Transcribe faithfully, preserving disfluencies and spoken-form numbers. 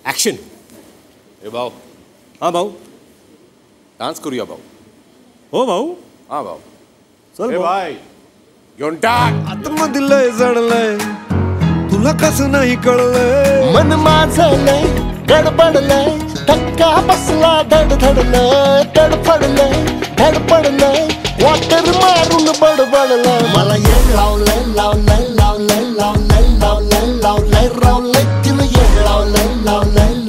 Action. हे भाऊ. हा भाऊ. डान्स करूया भाऊ. हो भाऊ. हा भाऊ. चल हे भाई घेऊन टाक. आतमधलंय जडलंय तुला कसं नाही कळलंय. मन माझं लय गडबडलंय धक्का बसला धडधडलंय धडफडलंय धडपडलंय वाटर मारून बडबडलंय. मला येड लावलंय लावलंय लावलंय लावलंय लावलंय लावलंय रावलंय तिनं येड लावलंय लावलंय